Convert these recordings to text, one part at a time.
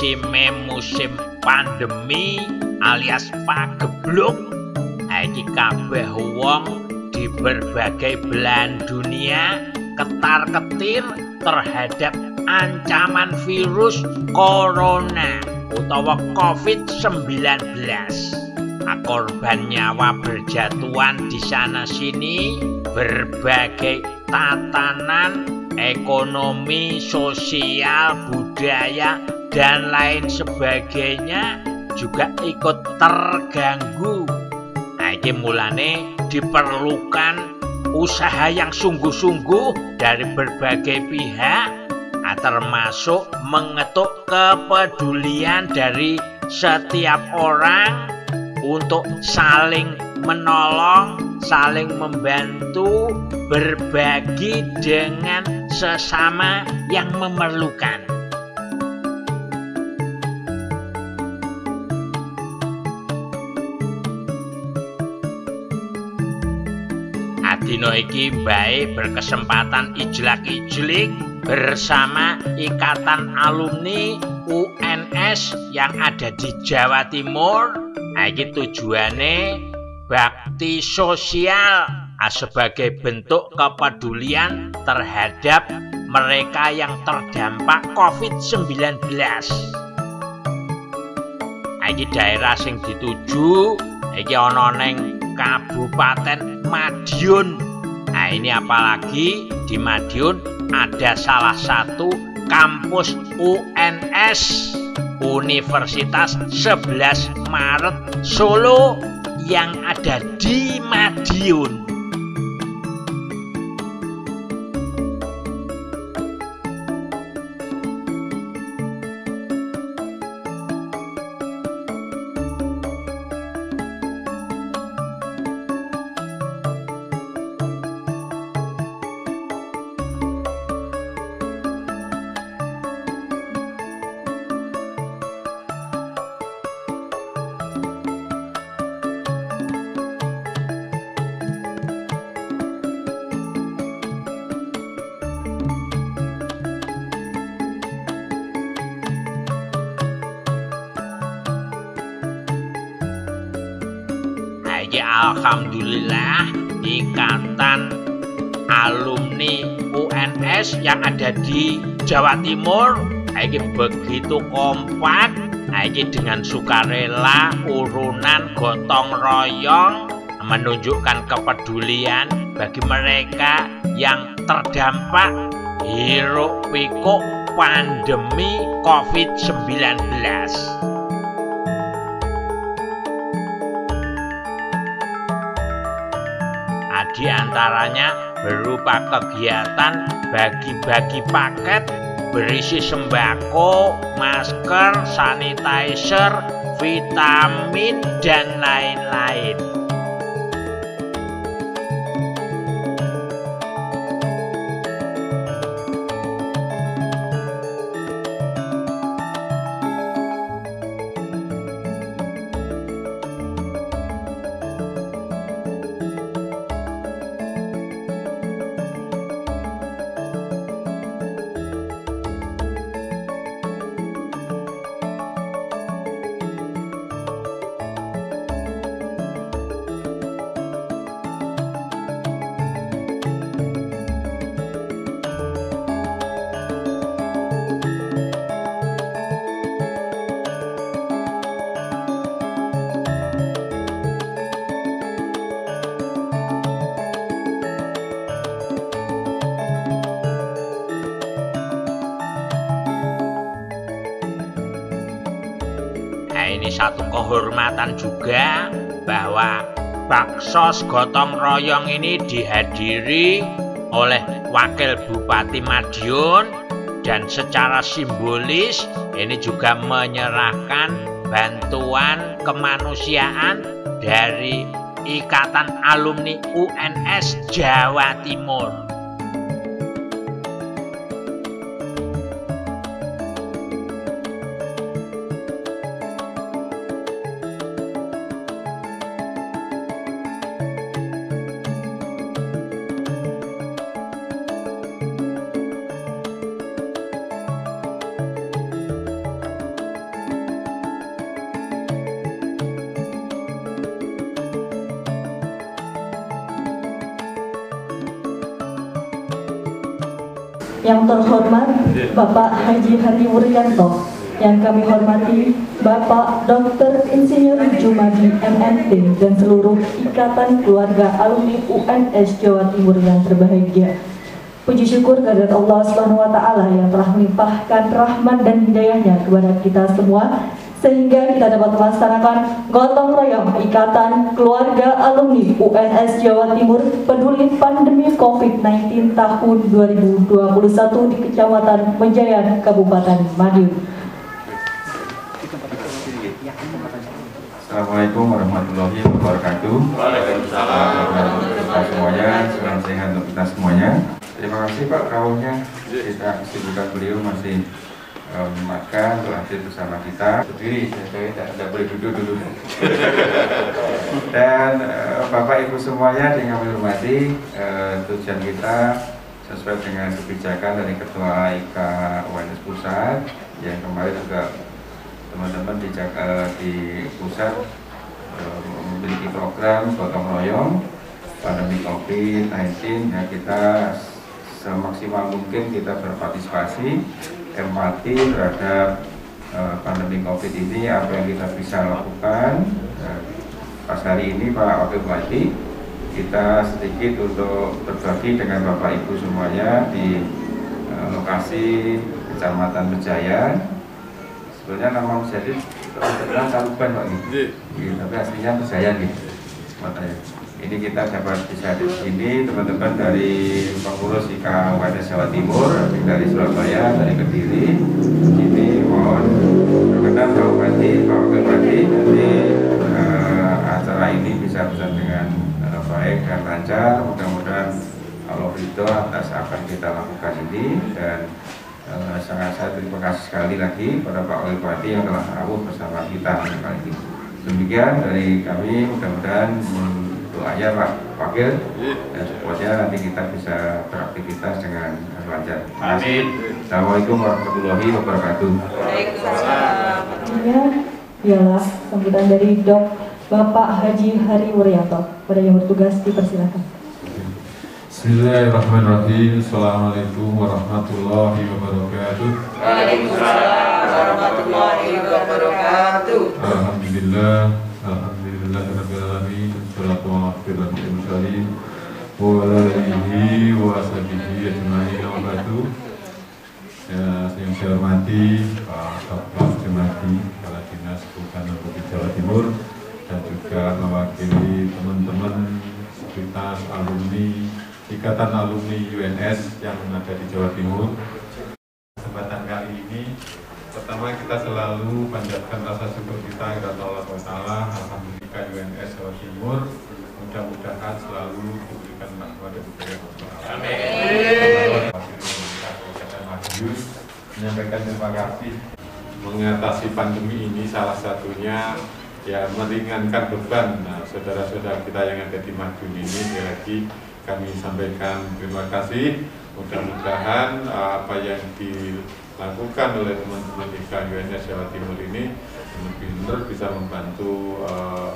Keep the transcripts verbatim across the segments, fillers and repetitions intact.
musime musim pandemi alias pagebluk. Iki kabeh wong di berbagai belahan dunia ketar-ketir terhadap ancaman virus corona utawa covid sembilan belas. Korban nyawa berjatuhan di sana sini, berbagai tatanan ekonomi, sosial, budaya dan lain sebagainya juga ikut terganggu. Nah, ini mulane diperlukan usaha yang sungguh-sungguh dari berbagai pihak, nah, termasuk mengetuk kepedulian dari setiap orang untuk saling menolong, saling membantu, berbagi dengan sesama yang memerlukan. Adino iki bae berkesempatan ijlak-ijlik bersama Ikatan Alumni U N S yang ada di Jawa Timur. Nah, ini tujuannya bakti sosial sebagai bentuk kepedulian terhadap mereka yang terdampak covid sembilan belas. Nah, ini daerah sing dituju, ini ana ning Kabupaten Madiun. Nah, ini apalagi di Madiun ada salah satu kampus U N S Universitas sebelas Maret Solo yang ada di Madiun. Alhamdulillah Ikatan Alumni U N S yang ada di Jawa Timur ini begitu kompak, ini dengan sukarela, urunan, gotong royong menunjukkan kepedulian bagi mereka yang terdampak hiruk pikuk pandemi covid sembilan belas. Di antaranya berupa kegiatan bagi-bagi paket berisi sembako, masker, sanitizer, vitamin, dan lain-lain. Ini satu kehormatan juga bahwa baksos gotong royong ini dihadiri oleh Wakil Bupati Madiun dan secara simbolis ini juga menyerahkan bantuan kemanusiaan dari Ikatan Alumni U N S Jawa Timur. Yang terhormat Bapak Haji Hari Wuryanto, yang kami hormati Bapak Doktor Insinyur Jumadi M En T dan seluruh ikatan keluarga alumni U N S Jawa Timur yang berbahagia. Puji syukur kehadirat Allah Subhanahu wa taala yang telah melimpahkan rahmat dan hidayahnya kepada kita semua sehingga kita dapat melaksanakan gotong royong Ikatan Keluarga Alumni U N S Jawa Timur peduli pandemi COVID sembilan belas tahun dua ribu dua puluh satu di Kecamatan Mejayan, Kabupaten Madiun. Assalamualaikum warahmatullahi wabarakatuh. Waalaikumsalam. Semuanya, salam sehat untuk kita semuanya. Terima kasih Pak Kawunya. Kita kesibukan beliau masih um, makan, berhasil bersama kita. Berdiri, saya tidak boleh duduk dulu. Dan uh, Bapak Ibu semuanya yang kami hormati, uh, tujuan kita sesuai dengan kebijakan dari Ketua I K U N S Pusat yang kemarin juga teman-teman di, uh, di pusat uh, memiliki program gotong royong pandemi COVID sembilan belas yang kita semaksimal mungkin kita berpartisipasi empati terhadap uh, pandemi COVID ini, apa yang kita bisa lakukan. Uh, pas hari ini Pak Wakil Bupati kita sedikit untuk berbagi dengan Bapak Ibu semuanya di uh, lokasi Kecamatan Mejayan. Sebenarnya nama Mejayan terkenal Taruban Pak ini, tapi aslinya Mejayan gitu. Makanya ini kita dapat bisa di sini teman-teman dari pengurus I K U N S Jawa Timur, dari Surabaya, dari Kediri. Ini mohon berkenan Pak Bupati, Pak Wakil Bupati, nanti uh, acara ini bisa berjalan dengan uh, baik dan lancar. Mudah-mudahan Allah ridho atas apa yang kita lakukan ini, dan uh, sangat saya terima kasih sekali lagi pada Pak Wakil Bupati yang telah rawuh bersama kita kali ini. Demikian dari kami, mudah-mudahan doanya Pak Wakil dan supaya nanti kita bisa beraktivitas dengan lancar. Amin. Assalamualaikum warahmatullahi wabarakatuh. Waalaikumsalam. Ialah sambutan dari Dok Bapak Haji Hari Wuryanto. Pada yang bertugas dipersilakan. Bismillahirrahmanirrahim. Assalamualaikum warahmatullahi wabarakatuh. Waalaikumsalam warahmatullahi wabarakatuh. Alhamdulillah. Alhamdulillahirabbil alamin. Wassalatu wassalamu ala mursalin wa ala alihi wa sahbihi ajmain wa ba'du. Ya, yang saya hormati Pak Kapol Jumadi, Kepala Dinas Kehutanan Provinsi Jawa Timur, dan juga mewakili teman-teman sekitar alumni Ikatan Alumni U N S yang ada di Jawa Timur. Kesempatan kali ini, pertama kita selalu panjatkan rasa syukur kita kepada Allah Subhanahu wa taala. Alhamdulillah U N S Jawa Timur mudah-mudahan selalu diberikan rahmat dan berkah. Amin. Menyampaikan terima kasih mengatasi pandemi ini, salah satunya ya meringankan beban. Nah, saudara-saudara kita yang ada di Madiun ini, sekali lagi kami sampaikan terima kasih. Mudah-mudahan apa yang dilakukan oleh teman-teman I K U N S Jawa Timur ini benar-benar bisa membantu uh,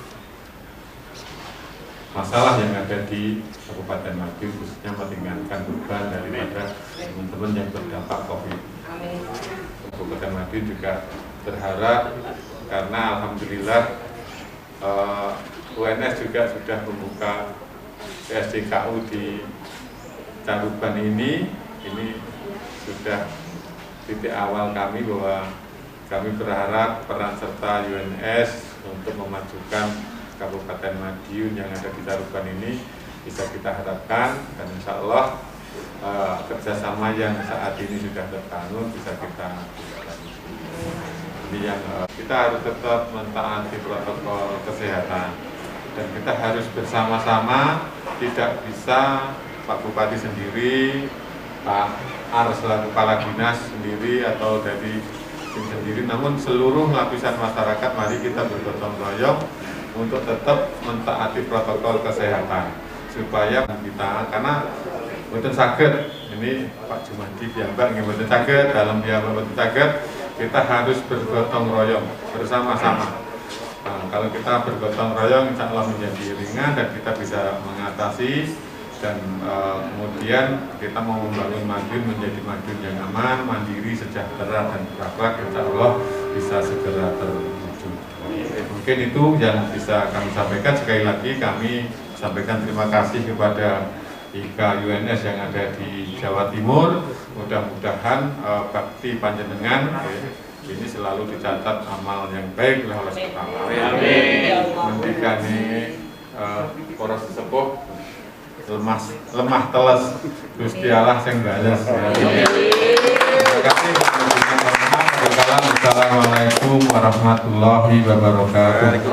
masalah yang ada di Kabupaten Madiun, khususnya meringankan beban daripada teman-teman yang terdampak COVID. Kabupaten Madiun juga berharap, karena alhamdulillah uh, U N S juga sudah membuka P S D K U di Caruban ini, ini sudah titik awal kami bahwa kami berharap peran serta U N S untuk memajukan Kabupaten Madiun yang ada di Caruban ini bisa kita harapkan, dan insya Allah uh, kerjasama yang saat ini sudah terbangun bisa kita lanjutkan. Jadi yang uh, kita harus tetap mentaati protokol kesehatan, dan kita harus bersama-sama, tidak bisa Pak Bupati sendiri, Pak Ar selaku Kepala Dinas sendiri atau dari tim sendiri, namun seluruh lapisan masyarakat mari kita bergotong royong untuk tetap mentaati protokol kesehatan supaya kita, karena mboten saged ini Pak Jumadi piyambak nggih mboten saged, dalam piyambak mboten saged, kita harus bergotong royong bersama-sama. Nah, kalau kita bergotong royong insya Allah menjadi ringan dan kita bisa mengatasi dan uh, kemudian kita mau membangun Madiun menjadi Madiun yang aman, mandiri, sejahtera dan berakhlak, insya Allah bisa segera terwujud. Mungkin itu yang bisa kami sampaikan. Sekali lagi kami sampaikan terima kasih kepada I K U N S yang ada di Jawa Timur. Mudah-mudahan uh, bakti panjenengan eh, ini selalu dicatat amal yang baik oleh Allah Subhanahu wa taala. Mendikani uh, para sesepuh lemah lemah teles Gusti Allah sing bales. Terima kasih. Assalamualaikum warahmatullahi wabarakatuh.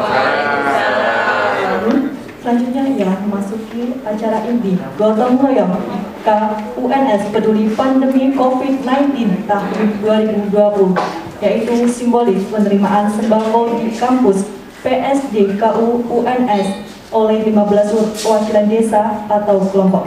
Selanjutnya ya memasuki acara inti gotong royong I K U N S peduli pandemi COVID sembilan belas tahun dua ribu dua puluh, yaitu simbolis penerimaan sembako di kampus P S D K U U N S oleh lima belas perwakilan desa atau kelompok.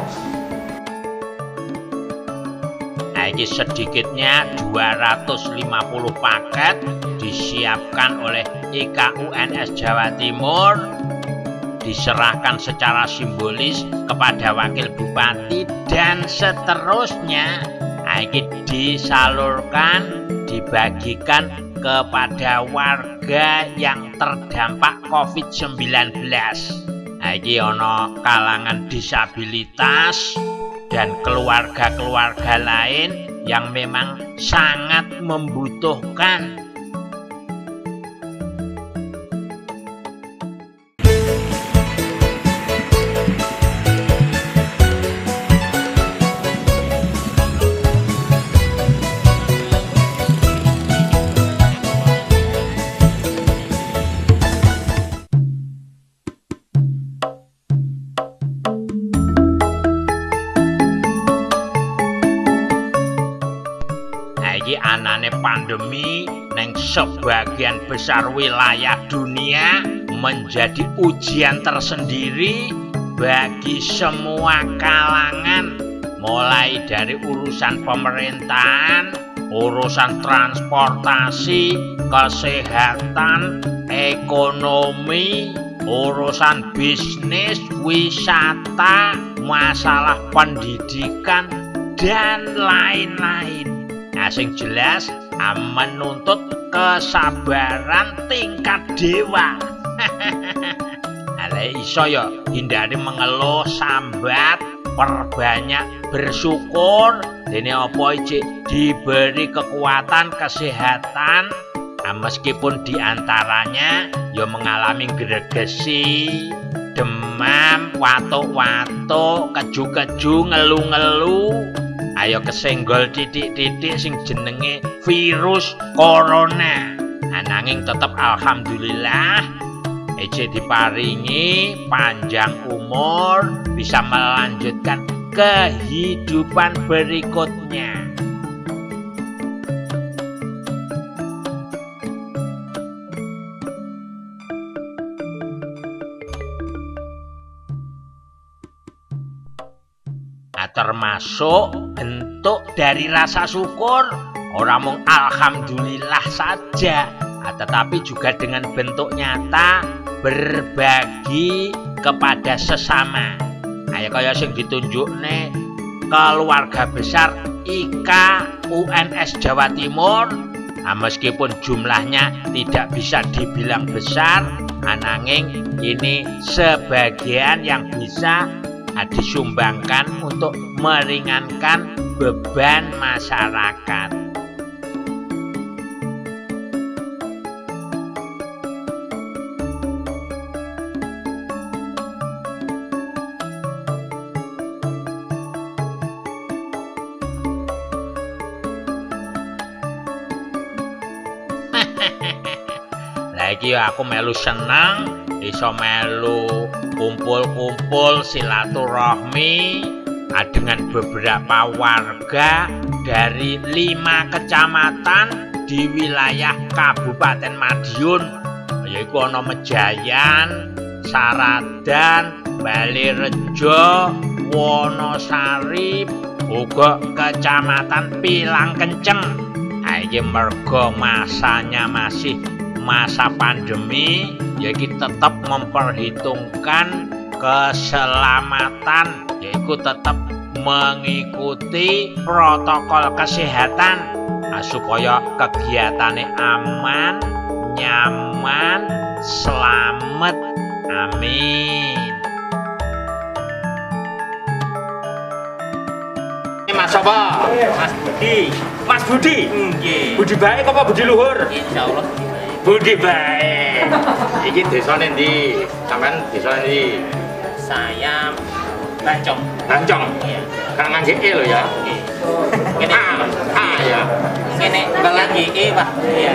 Ini sedikitnya dua ratus lima puluh paket disiapkan oleh I K U N S Jawa Timur, diserahkan secara simbolis kepada Wakil Bupati dan seterusnya. Ini disalurkan, dibagikan kepada warga yang terdampak COVID sembilan belas. Ini ono kalangan disabilitas dan keluarga-keluarga lain yang memang sangat membutuhkan. Anane pandemi neng sebagian besar wilayah dunia menjadi ujian tersendiri bagi semua kalangan, mulai dari urusan pemerintahan, urusan transportasi, kesehatan, ekonomi, urusan bisnis, wisata, masalah pendidikan, dan lain-lain. Nah, sing jelas menuntut kesabaran tingkat dewa. Ala iso ya hindari mengeluh sambat, perbanyak bersyukur. Dene apa iki diberi kekuatan kesehatan, nah, meskipun diantaranya ya mengalami gregesi, demam, watuk-watuk, keju-keju, ngeluh-ngeluh. Ayo kesenggol titik-titik sing jenenge virus corona. Ananging tetep alhamdulillah Ece diparingi panjang umur, bisa melanjutkan kehidupan berikutnya. Nah, termasuk bentuk dari rasa syukur, orang mung alhamdulillah saja, nah, tetapi juga dengan bentuk nyata berbagi kepada sesama. Kayak kaya sing ditunjukne keluarga besar I K U N S Jawa Timur. Nah, meskipun jumlahnya tidak bisa dibilang besar, ananging ini sebagian yang bisa nah, disumbangkan untuk meringankan beban masyarakat. Lagi aku melu senang, iso melu kumpul-kumpul silaturahmi dengan beberapa warga dari lima kecamatan di wilayah Kabupaten Madiun, yaitu ono Mejayan, Saradan, Balirejo, Wonosari, uga Kecamatan Pilang Kenceng. Iki mergo masanya masih masa pandemi, ya kita tetap memperhitungkan keselamatan, yaitu iku tetap mengikuti protokol kesehatan nah, supaya kegiatannya aman, nyaman, selamat. Amin. Mas apa? Mas Budi. Mas Budi? Nggih. Budi baik apa Budi luhur? Insyaallah Budi baik. Iki desane ndi? Sampean desane ndi? saya Bancong. Bancong. Iya. Gak ngangge E lho ya. Nggih. Kene A, A ya. kene lagi E, Pak. Iya.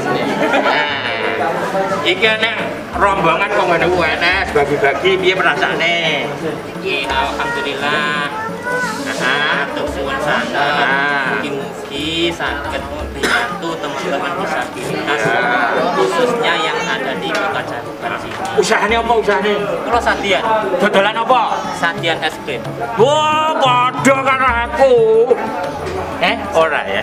Nah. Iki nek rombongan kok ngene U N S bagi-bagi piye perasaane? Nggih, alhamdulillah. Nah, Atur suwun sanget. Ah. Mugi-mugi saged membantu teman-teman disabilitas Ah. khususnya yang ada di Kota Caruban sini. usahane apa usahane? Kula Sadian, Dodolan apa? Sadian es krim. Wah, padha karo aku. Eh, ora ya.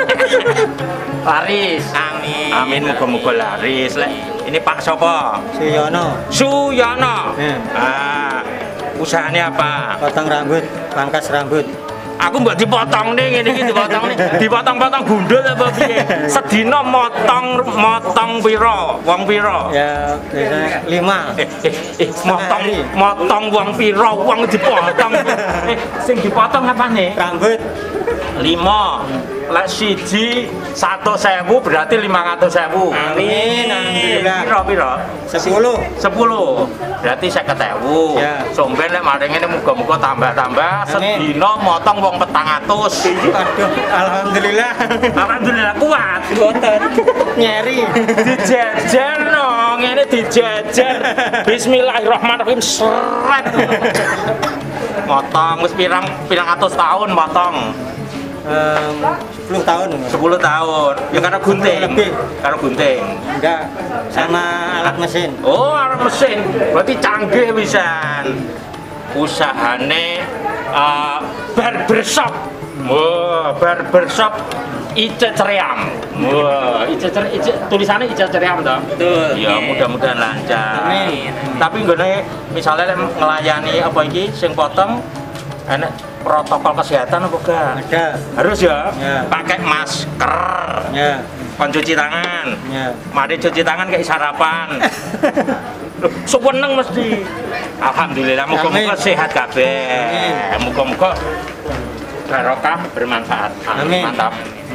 Laris. Amin. Amin muga-muga laris. Lek ini Pak sapa? Suyono, Suyono. Hmm. Ah, usahane apa? potong rambut, pangkas rambut. Aku mbok dipotong nih, ngene iki dipotong nih. Dipotong-potong gundul apa piye? Sedina motong motong pira? Wong pira? Ya biasanya lima. Eh, eh, eh, motong, motong wong pira? Wong dipotong. Eh, sing dipotong apane? Rambut Lima. Lek siji satu sewu berarti lima ratus sewu. Amin, alhamdulillah. Piro piro? sepuluh. Sepuluh. Berarti seket sewu. Ya. Somben lek maring ngene muga-muga tambah-tambah. Amin. Sedina motong wong petang atus. Aduh, alhamdulillah. Alhamdulillah kuat. Boten nyeri. Dijejer no, ngene dijejer. Bismillahirrahmanirrahim. Seret. Motong wis pirang pirang atus tahun motong. Um, sepuluh tahun. sepuluh tahun. Ya karena gunting. Lebih. Karena gunting. Enggak, sama alat mesin. Oh, alat mesin. Berarti canggih pisan. Usahane uh, barbershop. Wah, barbershop Ice Ceriam. Wah, Ice Ceriam, Ice, tulisannya Ice Ceriam toh? Betul. Ya, mudah-mudahan lancar. Amin. Tapi nggone misalnya lek ngelayani apa iki sing potong enak protokol kesehatan apa enggak? Ada. Harus ya, Ya. pakai masker, Ya, kon cuci tangan, ya. mari cuci tangan kayak sarapan. Loh, seweneng mesti. Alhamdulillah, muga-muga Amin. sehat kabeh. Amin. Muga-muga barokah bermanfaat. Amin. Mantap.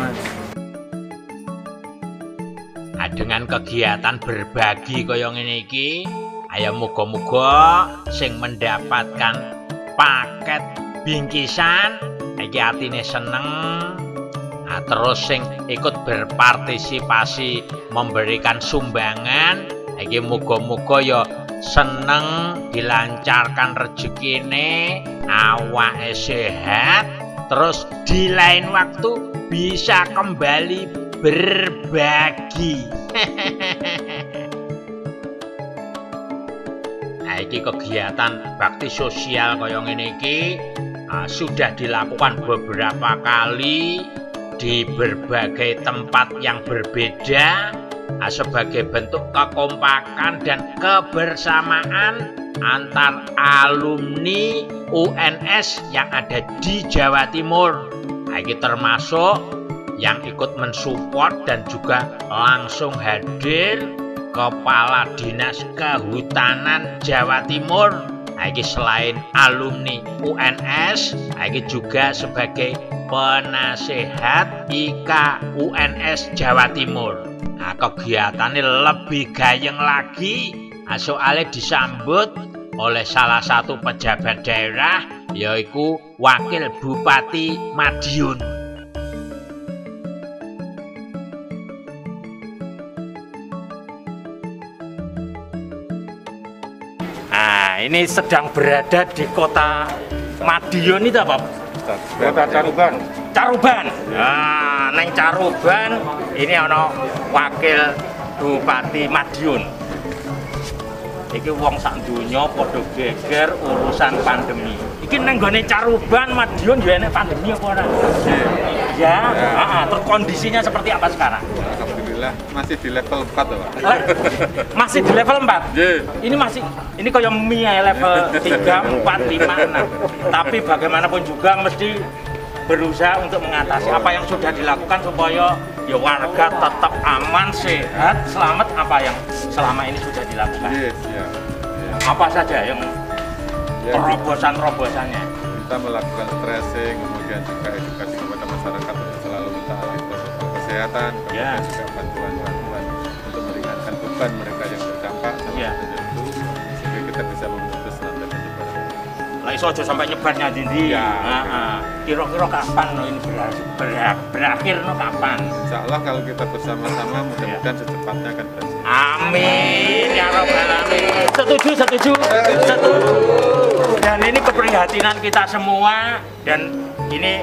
Nah, dengan kegiatan berbagi kaya ngene iki, ayo muga-muga sing mendapatkan paket bingkisan iki atine seneng. Nah, terus sing ikut berpartisipasi memberikan sumbangan iki muga-muga ya seneng, dilancarkan rezekine, awake sehat, terus di lain waktu bisa kembali berbagi. Nah, iki kegiatan bakti sosial kaya ngene iki uh, sudah dilakukan beberapa kali di berbagai tempat yang berbeda uh, sebagai bentuk kekompakan dan kebersamaan antar alumni U N S yang ada di Jawa Timur. Nah, ini termasuk yang ikut mensupport dan juga langsung hadir Kepala Dinas Kehutanan Jawa Timur. Nah, ini selain alumni U N S, nah, ini juga sebagai penasehat I K U N S Jawa Timur. Nah, kegiatannya lebih gayeng lagi, nah, soalnya disambut oleh salah satu pejabat daerah, yaitu Wakil Bupati Madiun. Nah, ini sedang berada di kota Madiun itu apa? Kota Caruban. Caruban. Nah, neng Caruban ini ono Wakil Bupati Madiun. Iki wong sak donya padha geger urusan pandemi. Iki neng gone Caruban Madiun ya enek pandemi apa ora? Ya, heeh, terus kondisinya seperti apa sekarang? Alhamdulillah Alhamdulillah masih di level empat loh, Pak. Le- masih di level empat. Nggih. Ini masih ini kayak mie ya, level tiga, empat, lima, enam. Tapi bagaimanapun juga mesti berusaha untuk mengatasi apa yang sudah dilakukan supaya ya warga tetap aman, sehat, selamat. Apa yang selama ini sudah dilakukan? Yes, ya. Ya. Apa saja yang Ya, terobosan-terobosannya? kita melakukan tracing, kemudian juga edukasi kepada masyarakat untuk selalu mentaati protokol kesehatan, kemudian Ya. juga bantuan-bantuan untuk meringankan beban mereka yang terdampak sama Ya. tertentu, sehingga kita bisa memutus rantai penyebaran. Lah iso aja sampai nyebarnya dindi. Ya, Heeh. Kira-kira kapan no ini berakhir, ber- berakhir no kapan? Insya Allah kalau kita bersama-sama mudah-mudahan secepatnya akan berhasil. Amin ya rabbal alamin. Setuju, setuju, setuju. Dan ini keprihatinan kita semua, dan ini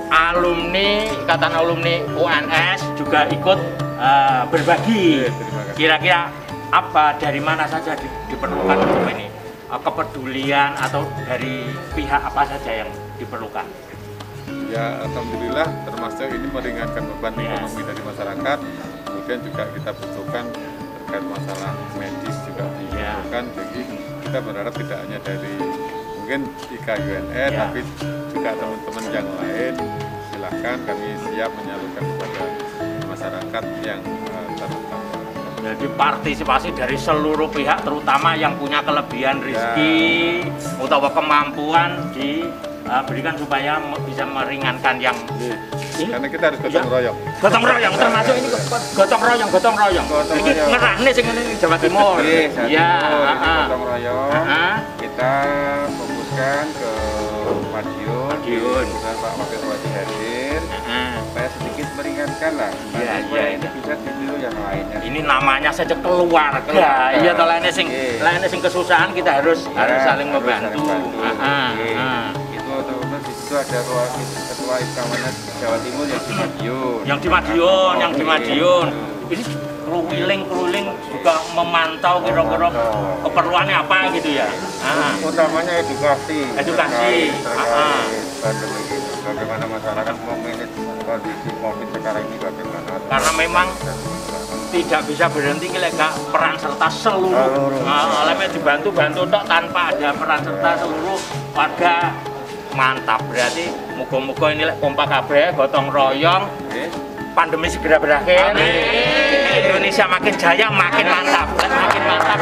alumni Ikatan Alumni U N S juga ikut eh, berbagi. Oke, terima kasih. Kira-kira apa, dari mana saja di- diperlukan untuk ini? Eh, kepedulian atau dari pihak apa saja yang diperlukan? Ya, alhamdulillah termasuk ini meringankan beban Ya. ekonomi dari masyarakat. Kemudian juga kita butuhkan terkait masalah medis juga Ya. dibutuhkan. Jadi kita berharap tidak hanya dari mungkin I K U N R, Ya. tapi juga teman-teman yang lain. Silahkan, kami siap menyalurkan kepada masyarakat yang uh, terdampak. Jadi partisipasi dari seluruh pihak, terutama yang punya kelebihan rezeki utawa kemampuan diberikan supaya me- bisa meringankan yang ini. Karena kita harus gotong Ya. royong. Gotong royong, termasuk ini gotong royong, gotong royong. Gotong Ini royong. ngerane sing ngene ning Jawa Timur. Oke, saat Ya, itu ini heeh. gotong royong. Heeh. Kita fokuskan ke Madiun, Madiun. kemudian Pak Wakil Bupati hadir, Heeh. supaya sedikit meringankan lah. Iya, Supaya iya, ini iya. bisa ditiru yang lainnya. Ini namanya saja keluarga. Keluarga. Iya toh, lainnya sing Oke. lainnya sing kesusahan kita harus Ya, harus saling harus membantu. saling bantu. Heeh, Oke. heeh. Itu teman-teman di situ ada ruang ketua Iskamanas Jawa Timur yang di Madiun. Yang di Madiun, yang di Oke. Madiun. Ini keluwiling-keluwiling juga memantau kira-kira Memantau. keperluannya apa gitu ya. Ah. Utamanya edukasi. Edukasi. Terkait, Ah, terkait pandemi ini. Bagaimana masyarakat memanage kondisi COVID sekarang ini bagaimana? Karena memang tidak bisa berhenti kalau gak peran serta seluruh. Seluruh. Ah, oleh dibantu-bantu tok tanpa ada peran serta seluruh warga. Mantap, berarti muga-muga ini lek kompak kabeh, gotong royong, Oke. pandemi segera berakhir. Indonesia makin jaya, makin mantap, makin mantap.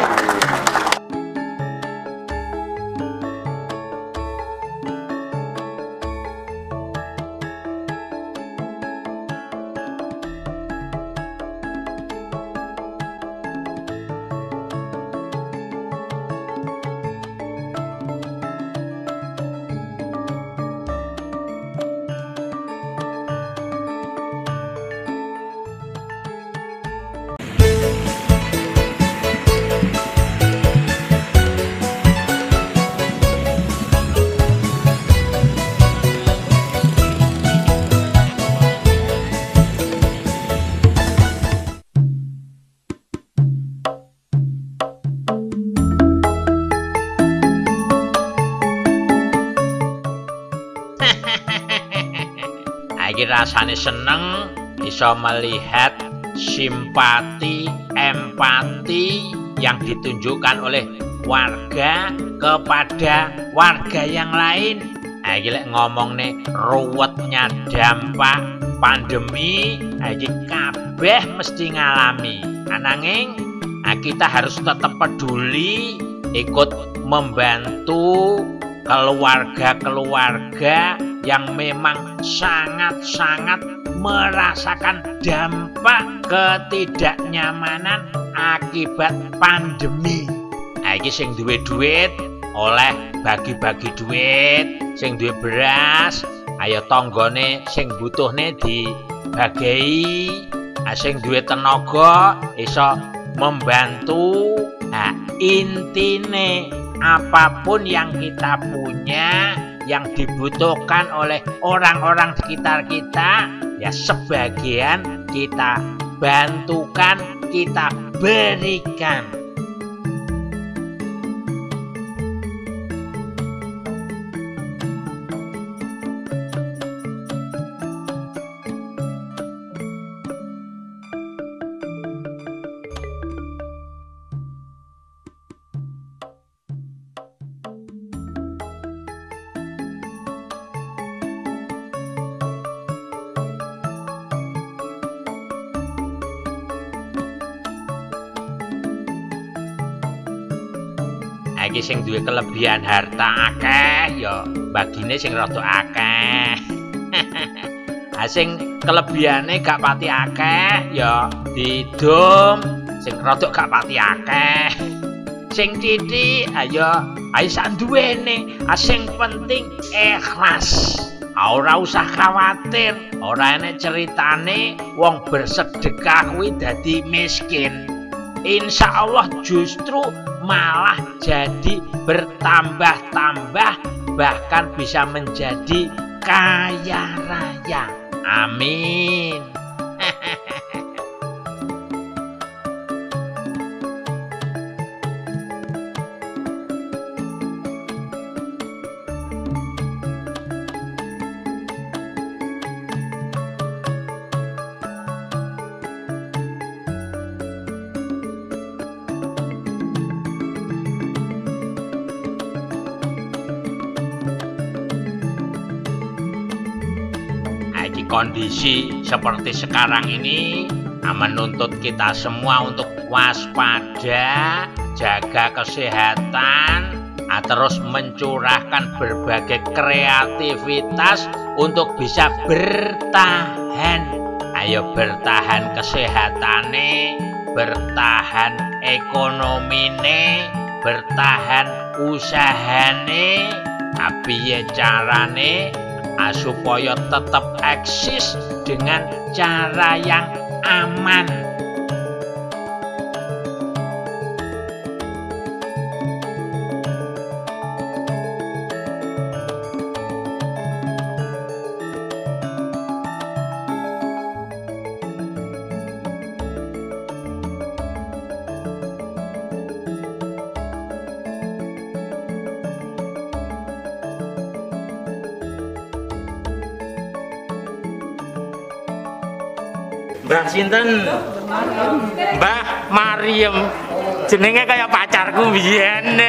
Iki rasane seneng bisa melihat simpati, empati yang ditunjukkan oleh warga kepada warga yang lain. Nah, iki lek ngomong nih ruwetnya dampak pandemi, nah, iki kabeh mesti ngalami. Ananging nah, kita harus tetap peduli, ikut membantu keluarga-keluarga yang memang sangat-sangat merasakan dampak ketidaknyamanan akibat pandemi. Nah, iki sing duwe duit oleh bagi-bagi duit, sing duwe beras, ayo tanggane sing butuhne dibagi, nah, sing duwe tenaga iso membantu. Nah, intine apapun yang kita punya yang dibutuhkan oleh orang-orang di sekitar kita, ya sebagian kita bantukan, kita berikan. iki sing duwe kelebihan harta akeh ya bagine sing rada akeh. Ha sing kelebihane gak pati akeh ya didum sing rada gak pati akeh. Sing titik ayo ayo sak duwene, sing penting ikhlas. Ora usah khawatir, ora enek ceritane wong bersedekah kuwi dadi miskin. Insya Allah justru malah jadi bertambah-tambah, bahkan bisa menjadi kaya raya. Amin. Kondisi seperti sekarang ini menuntut kita semua untuk waspada, jaga kesehatan, terus mencurahkan berbagai kreativitas untuk bisa bertahan. Ayo bertahan kesehatane, bertahan ekonomine, bertahan usahane, piye carane Ah, supaya tetap eksis dengan cara yang aman. Mbah sinten? Mbah Mariem. Jenenge kayak pacarku biyen.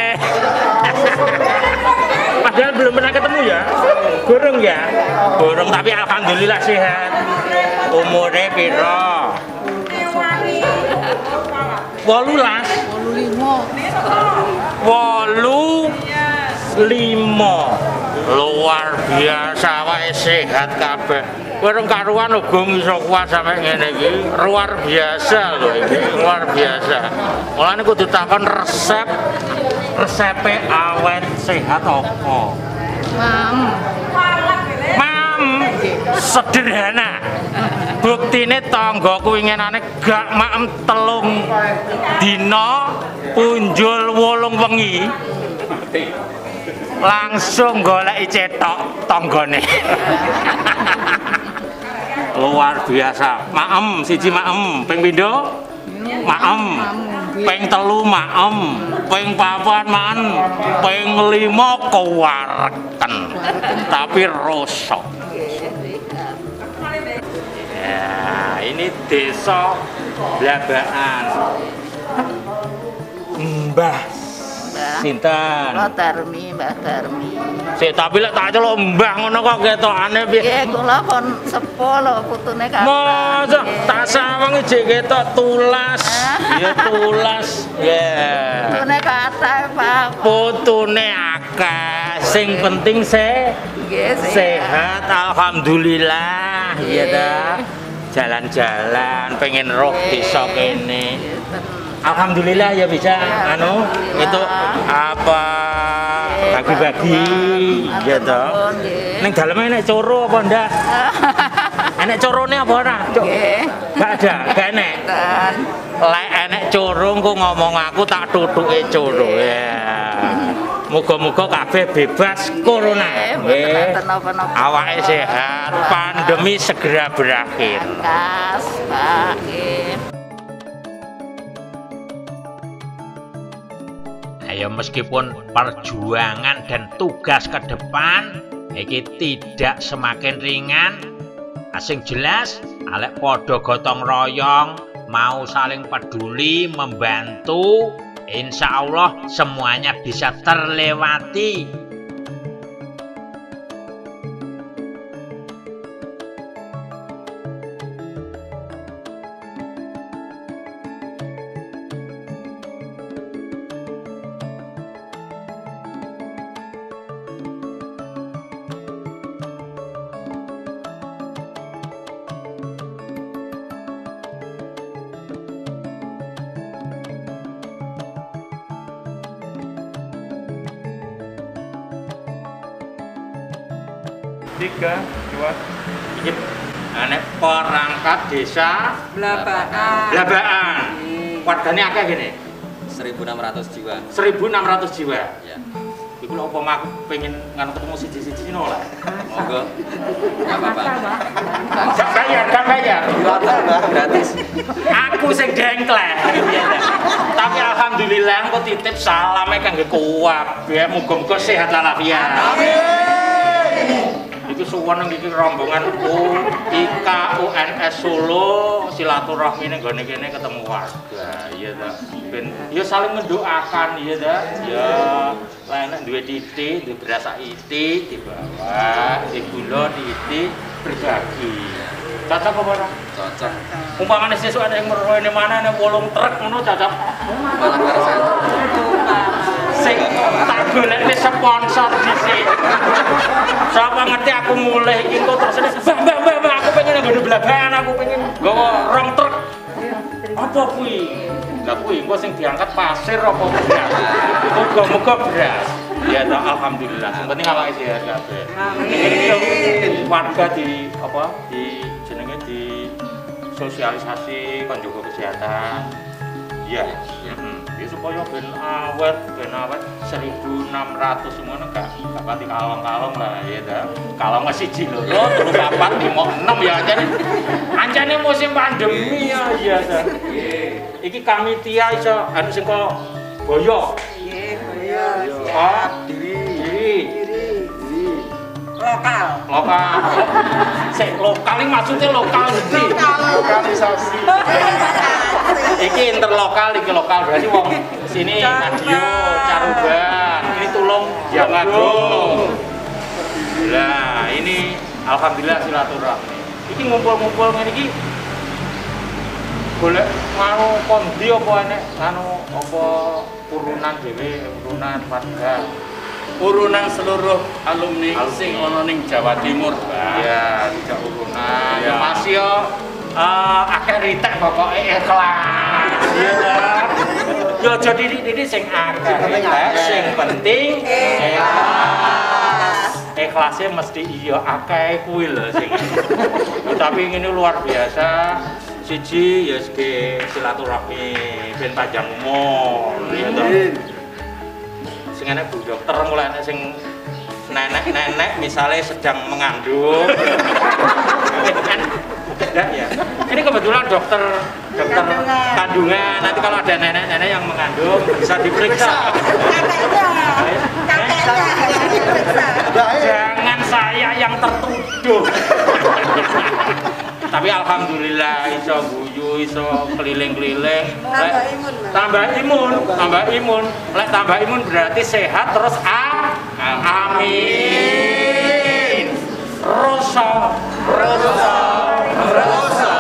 Padahal belum pernah ketemu ya? Burung ya? Burung tapi alhamdulillah sehat. Umure piro? wolulas. Wolu limo. Luar biasa wae sehat kabeh. Warung karuan uga iso kuat sampe ngene iki. Luar biasa lho iki, luar biasa. Mulane kudu takon resep resepe awet sehat apa? Mam. Mam. Sederhana. Buktine tangga kuwinginane gak maem telung dina punjul wolung wengi. Langsung goleki cetok tanggane. Luar biasa. Maem siji maem, ping pindho maem, ping telu maem, ping papat maem, ping lima kewareken. Tapi rosok. Ya, ini desa Blabaan. Mbah sinten? Mbah Darmi, Mbah Darmi. Sik tapi lek tak celuk mbah ngono kok ketokane piye? Nggih, kula pun sepo lho putune kathah. Mosok tak sawengi jek ketok tulas. Ya tulas. Ya. Putune kathah, Pak. Putune akeh. Sing penting se Nggih, sehat alhamdulillah. Iya ta. Jalan-jalan pengen roh desa kene. Alhamdulillah ya bisa anu itu apa bagi-bagi gitu. Ning daleme enek coro apa ndak? Enek corone apa ora? Nggih. Gak ada, gak enek. Lek enek coro engko ngomong aku tak tutuke coro ya. Muga-muga kabeh bebas corona. Nggih. Awake sehat, pandemi segera berakhir. Kas, Pak. Nggih. Ayo meskipun perjuangan dan tugas ke depan iki tidak semakin ringan, asing jelas alek podo gotong royong mau saling peduli membantu, insya Allah semuanya bisa terlewati. tiga, dua. Iki nek perangkat desa Blabaan. Blabaan. Wargane akeh gini. seribu enam ratus jiwa. seribu enam ratus jiwa. Ya. Iku lho apa aku pengen ngono ketemu siji-siji no lah. Monggo. Enggak apa-apa. Gak bayar, gak bayar. Gratis. Aku sing dengklek. Tapi alhamdulillah engko titip salame kangge kabeh. Muga-muga sehat walafiat. Amin. Iki suwon iki rombongan U I K U N S Solo silaturahmi ning gone kene ketemu warga. Iya ta. Ben ya saling mendoakan iya ta. Ya nek duwe titik, duwe beras sak itik dibawa, di gula diitik berbagi. Cocok apa ora? Cocok. Umpamane sesuk ana yang merone mana ana wolong truk ngono cocok. Malah kerasa. Sing tak golekne sponsor dhisik. Sapa ngerti aku mulai iki kok terus mbak mbak mbak aku pengen nggo Blabaan, aku pengen nggawa rong truk. Apa kuwi? Lah kuwi engko sing diangkat pasir apa beras? Muga-muga beras. Ya ta alhamdulillah. Sing penting awake sehat kabeh. Amin. Warga di apa? Di jenenge di sosialisasi kon jaga kesehatan. Iya, ya. Ya supaya ben awet, ben awet seribu enam ratus semuanya gak gak pati kalong-kalong lah ya ta. Kalong siji loro, telu papat, lima enam ya ancane. Ancane musim pandemi ya iya ta. Iki kami tia iso anu sing kok boyo. Nggih, boyo. Siap Diri. Diri. Diri. Lokal. Lokal. Sik lokal iki maksudnya lokal ndi? Lokalisasi. Iki interlokal, iki lokal berarti wong sini Madio, Caruban, ini Tulung, Jamagung. Lah ini alhamdulillah silaturahmi. Iki ngumpul-ngumpul ngene iki golek mau kondi apa enek anu apa urunan dhewe, urunan warga. Urunan seluruh alumni, alumni. Sing ana ning Jawa Timur, Pak. Ya, tidak urunan. Ya masih yo uh, akeh ritek pokoke ikhlas. Iya ta. Yo aja titik-titik sing akeh ritek, sing penting ikhlas. Ikhlasnya mesti iya akeh kuwi lho sing. Tapi ini luar biasa. Siji ya segi silaturahmi ben panjang umur. Gitu. Sing enek Bu Dokter mulai enek sing nenek-nenek misalnya sedang mengandung. Kan enggak ya. Ini kebetulan dokter dokter kandungan. kandungan. Nanti kalau ada nenek-nenek yang mengandung bisa diperiksa. Jangan saya yang tertuduh. Tapi alhamdulillah iso guyu, iso keliling-keliling. Tambah imun, Mas. Tambah imun, tambah imun. Lek tambah imun berarti sehat terus a. Amin. Rosa, rosa, rosa.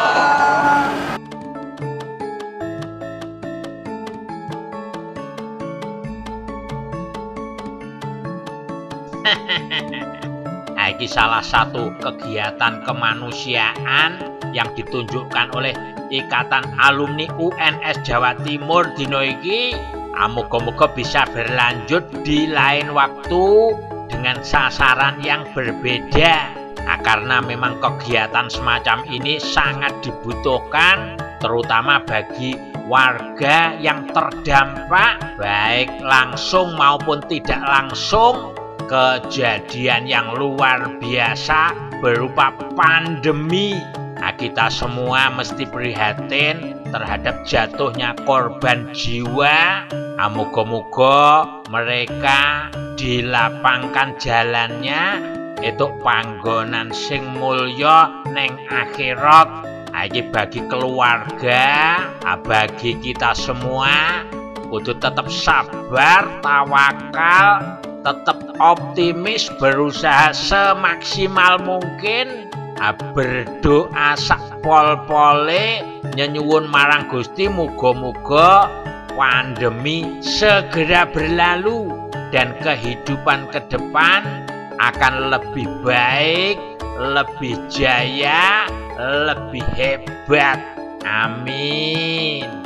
Ini salah satu kegiatan kemanusiaan yang ditunjukkan oleh Ikatan Alumni U N S Jawa Timur dino iki. Moga-moga bisa berlanjut di lain waktu dengan sasaran yang berbeda. Nah, karena memang kegiatan semacam ini sangat dibutuhkan terutama bagi warga yang terdampak baik langsung maupun tidak langsung kejadian yang luar biasa berupa pandemi. Nah, kita semua mesti prihatin terhadap jatuhnya korban jiwa. Nah, moga-moga mereka dilapangkan jalannya itu panggonan sing mulya neng akhirat. Nah, ini bagi keluarga, nah, bagi kita semua kudu tetap sabar, tawakal, tetap optimis, berusaha semaksimal mungkin, berdoa sak pol-pole, nyenyuwun marang Gusti muga-muga pandemi segera berlalu dan kehidupan ke depan akan lebih baik, lebih jaya, lebih hebat. Amin.